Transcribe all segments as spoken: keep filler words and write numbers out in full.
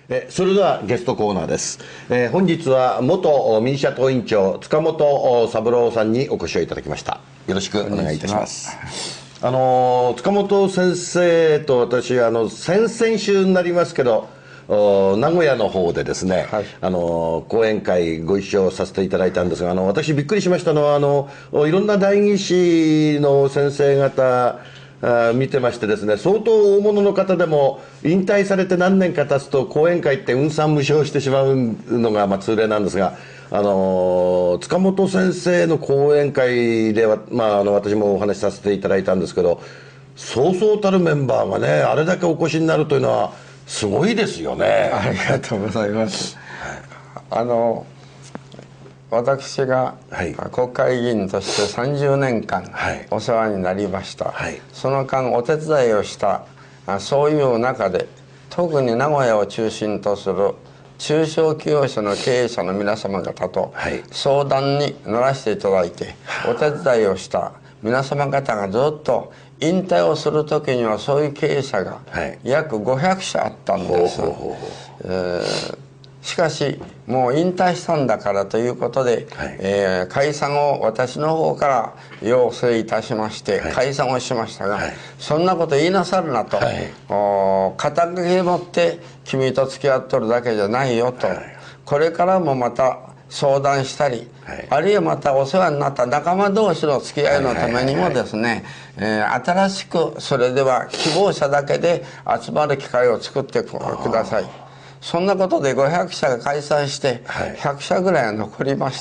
えそれではゲストコーナーです。えー、本日は元民社党委員長塚本三郎さんにお越しをいただきました。よろしくお願いいたします。あの塚本先生と私あの先々週になりますけど名古屋の方でですね、はい、あの講演会ご一緒させていただいたんですが、あの私びっくりしましたのはあのいろんな代議士の先生方あ見てましてですね、相当大物の方でも引退されて何年か経つと講演会って運算無償してしまうのがまあ通例なんですが、あの塚本先生の講演会では、まあ、あの私もお話しさせていただいたんですけど、そうそうたるメンバーがねあれだけお越しになるというのはすごいですよね。 ありがとうございます。あの私が国会議員としてさんじゅうねんかんお世話になりました、はい、その間お手伝いをしたそういう中で特に名古屋を中心とする中小企業者の経営者の皆様方と相談に乗らせていただいてお手伝いをした皆様方がずっと引退をする時にはそういう経営者が約ごひゃくしゃあったんです。しかしもう引退したんだからということで、はい、えー、解散を私の方から要請いたしまして、はい、解散をしましたが、はい、そんなこと言いなさるなと、はい、お肩書き持って君と付き合っとるだけじゃないよと、はい、これからもまた相談したり、はい、あるいはまたお世話になった仲間同士の付き合いのためにもですね、新しくそれでは希望者だけで集まる機会を作ってください。そんなことでごひゃくしゃが解散してひゃくしゃぐらいは残りまして、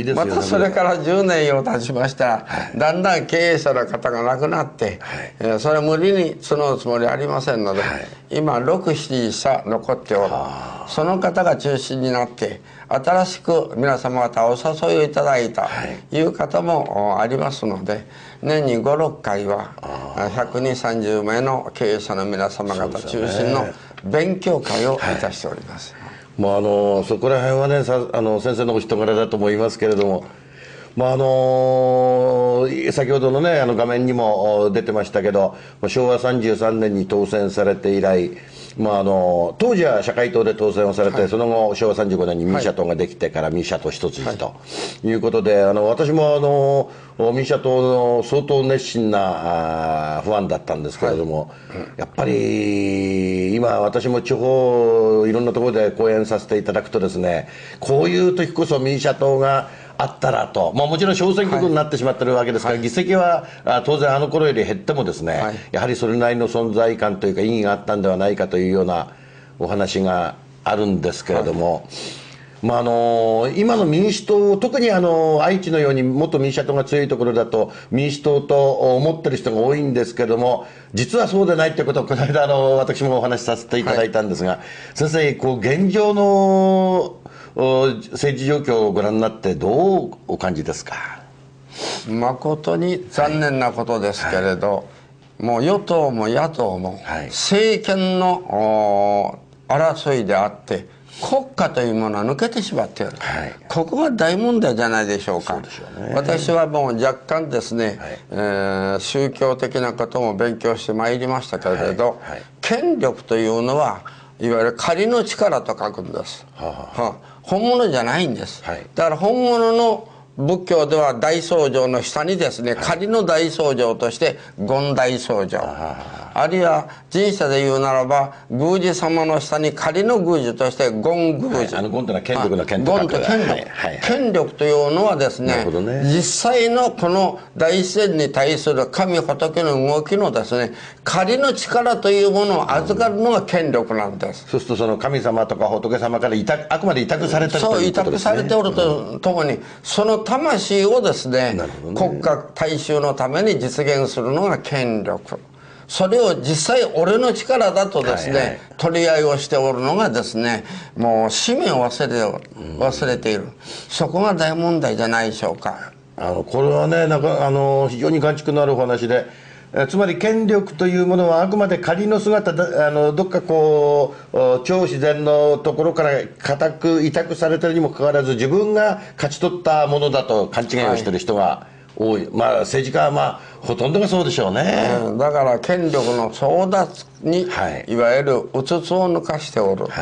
またそれからじゅうねんを経ちましたらだんだん経営者の方が亡くなって、それは無理に募るつもりはありませんので、今ろく、しちしゃ残っておる。その方が中心になって新しく皆様方お誘いをいただいたいう方もありますので、年にご、ろっかいはひゃくにじゅう、さんじゅうめいの経営者の皆様方中心の勉強会をいたしております。はい、 もうあのそこら辺はねさあの先生のお人柄だと思いますけれども、まああの先ほどのねあの画面にも出てましたけど、しょうわさんじゅうさんねんに当選されて以来、まあ、あの当時は社会党で当選をされて、はい、その後しょうわさんじゅうごねんに民社党ができてから民社党一筋ということで、はい、あの私もあの民社党の相当熱心なファンだったんですけれども、はい、やっぱり今私も地方いろんなところで講演させていただくとですね、こういう時こそ民社党があったらと、まあ、もちろん小選挙区になってしまってるわけですから、はい、議席は当然あの頃より減ってもですね、はい、やはりそれなりの存在感というか意義があったんではないかというようなお話があるんですけれども、はい、まあ、あの今の民主党、特にあの愛知のように元民社党が強いところだと民主党と思ってる人が多いんですけれども、実はそうでないということをこの間あの私もお話しさせていただいたんですが、はい、先生こう現状の政治状況をご覧になってどうお感じですか。 誠に残念なことですけれど、はいはい、もう与党も野党も政権の争いであって国家というものは抜けてしまっている、はい、ここが大問題じゃないでしょうか。そうでしょうね。私はもう若干ですね、はい、えー、宗教的なことも勉強してまいりましたけれど、はいはい、権力というのはいわゆる仮の力と書くんです。はあはあ、本物じゃないんです。はい、だから本物の仏教では大僧正の下にですね、はい、仮の大僧正として権大僧正、あるいは神社で言うならば宮司様の下に仮の宮司として権宮司、はい、あの権というのは権力の権と書く、権と権力、はいはい、権力というのはですね、ね、実際のこの大自然に対する神仏の動きのですね仮の力というものを預かるのが権力なんです。 うん、そうするとその神様とか仏様から委託、あくまで委託されてるということですね。 そう委託されておるとともに、うん、その魂をですね、ね、国家大衆のために実現するのが権力。それを実際俺の力だとですね、はいはい、取り合いをしておるのがですね、もう使命を忘れておる、忘れている、そこが大問題じゃないでしょうか。 あのこれはね、なんかあの非常に眼蓄のあるお話で、えつまり権力というものはあくまで仮の姿だ、あのどっかこう超自然のところから固く委託されてるにもかかわらず自分が勝ち取ったものだと勘違いをしている人が多い、はい、まあ政治家はまあほとんどがそうでしょうね。 うん、だから権力の争奪に、はい、いわゆるうつつを抜かしておる、はい、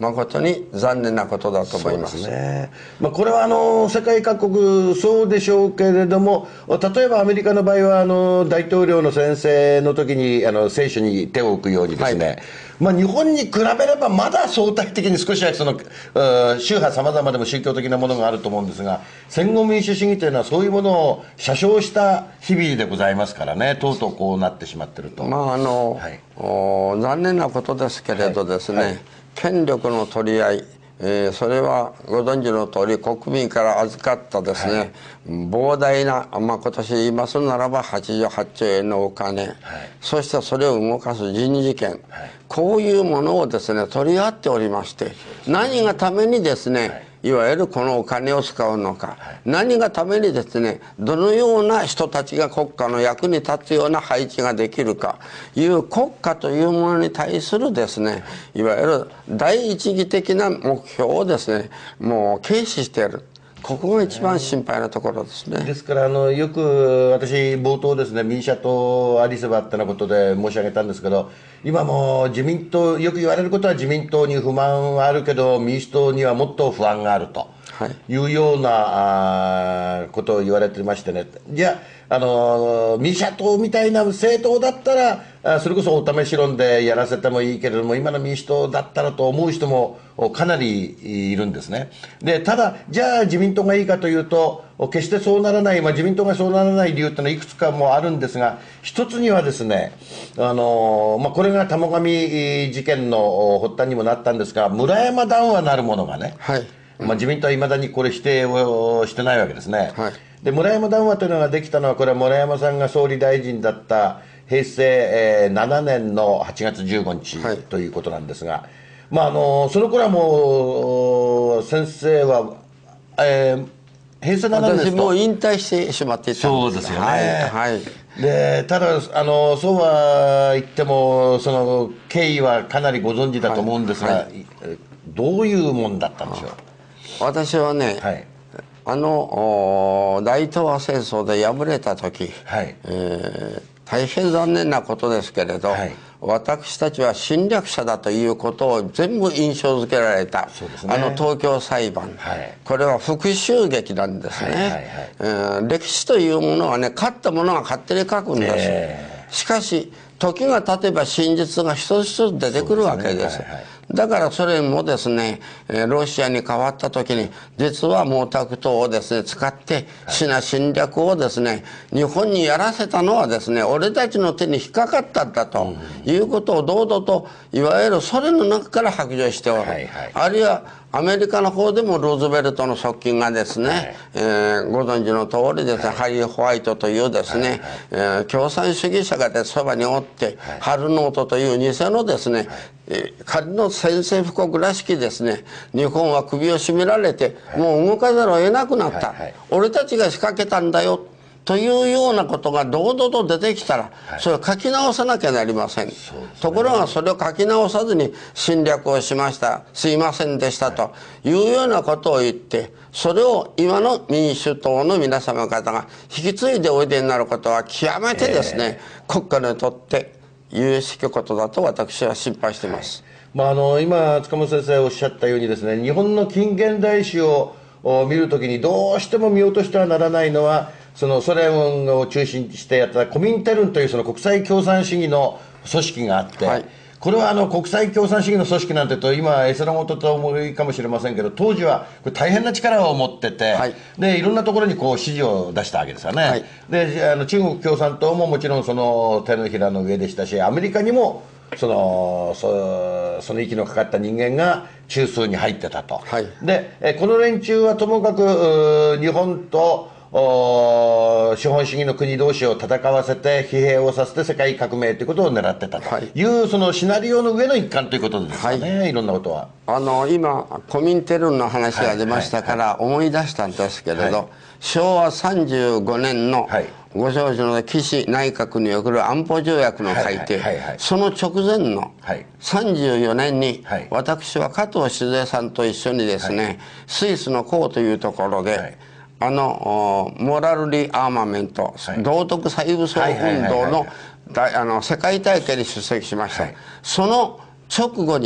誠に残念なことだと思います。 そうですね。まあ、これはあの世界各国そうでしょうけれども、例えばアメリカの場合はあの大統領の宣誓の時にあの聖書に手を置くようにですね、はい、まあ、日本に比べればまだ相対的に少しはその宗派さまざまでも宗教的なものがあると思うんですが、戦後民主主義というのはそういうものを写生した日々でございますからね、とうとうこうなってしまってると。 まああの、はい、お残念なことですけれどですね、はいはい、権力の取り合い、えー、それはご存知の通り国民から預かったですね、はい、膨大な、まあ、今年言いますならばはちじゅうはちちょうえんのお金、はい、そしてそれを動かす人事権、はい、こういうものをですね取り合っておりまして、何がためにですね、はい、いわゆるこのお金を使うのか、はい、何がためにですねどのような人たちが国家の役に立つような配置ができるかいう国家というものに対するですねいわゆる第一義的な目標をですねもう軽視している。ここが一番心配なところですね。 ですからあのよく私冒頭ですね民社党アリスバってなことで申し上げたんですけど、今も自民党よく言われることは自民党に不満はあるけど民主党にはもっと不安があるというような、あことを言われてましてね、じゃあ、あの民社党みたいな政党だったらあそれこそお試し論でやらせてもいいけれども、今の民主党だったらと思う人もかなりいるんですね。でただじゃあ自民党がいいかというと決してそうならない、まあ、自民党がそうならない理由っていうのはいくつかもあるんですが、一つにはですね、あの、まあ、これが玉上事件の発端にもなったんですが、村山談話なるものがね、はい、まあ、自民党はいまだにこれ否定をしてないわけですね。はい、で村山談話というのができたのは、これは村山さんが総理大臣だった平成、えー、ななねんのはちがつじゅうごにち、はい、ということなんですが、まあ、あのその頃はもう先生は、えー、平成ななねんですと私もう引退してしまっていたんです。 そうですよね、 はいはい、 でただあのそうは言ってもその経緯はかなりご存知だと思うんですが、はいはい、どういうもんだったんでしょう。 私はね、はい、あの大東亜戦争で敗れた時、はい、えー大変残念なことですけれど、はい、私たちは侵略者だということを全部印象づけられた、ね、あの東京裁判、はい、これは復讐劇なんですね。歴史というものはね、勝った者が勝手に書くんです、えー、しかし時が経てば真実が一つ一つ出てくるわけです。だからそれもですね、ロシアに変わった時に実は毛沢東をですね使って品侵略をですね日本にやらせたのはですね俺たちの手に引っかかったんだということを堂々といわゆるソ連の中から白状しておる、はいはい、あるいはアメリカの方でもルーズベルトの側近がですね、はい、えー、ご存知の通りですね、はい、ハリー・ホワイトというですね、はいはい、えー、共産主義者がでそばにおって、はい、春ノートという偽のですね、はい、えー、仮の宣戦布告らしきですね日本は首を絞められて、はい、もう動かざるを得なくなった、はいはい、俺たちが仕掛けたんだよというようなことが堂々と出てきたら、はい、それを書き直さなきゃなりません、ね、ところがそれを書き直さずに侵略をしました、すいませんでしたというようなことを言って、それを今の民主党の皆様方が引き継いでおいでになることは極めてですね、えー、国家にとって有益しきことだと私は心配しています、 はい、まあ、あの今塚本先生おっしゃったようにですね、日本の近現代史を見るときにどうしても見落としてはならないのは、そのソ連を中心にしてやったコミンテルンというその国際共産主義の組織があって、はい、これはあの国際共産主義の組織なんてと今絵空事と思いかもしれませんけど、当時はこれ大変な力を持ってて、はい、でいろんなところにこう指示を出したわけですよね、はい、であの中国共産党ももちろんその手のひらの上でしたし、アメリカにもその そ, その息のかかった人間が中枢に入ってたと、はい、でえこの連中はともかく日本と資本主義の国同士を戦わせて疲弊をさせて世界革命ということを狙ってたという、はい、そのシナリオの上の一環ということですよね、はい、いろんなことは。 あの今コミンテルンの話が出ましたから思い出したんですけれど、はいはい、しょうわさんじゅうごねんのご承知の岸内閣における安保条約の改定、その直前のさんじゅうよねんに私は加藤静江さんと一緒にですね、はい、スイスのコーというところで、はい、あのモラルリアーマメント、はい、道徳再武装運動の世界大会に出席しました、はい、その直後に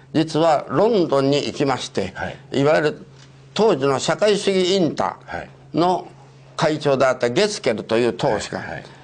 実はロンドンに行きまして、はい、いわゆる当時の社会主義インターの会長であったゲツケルという党首が、はいはい、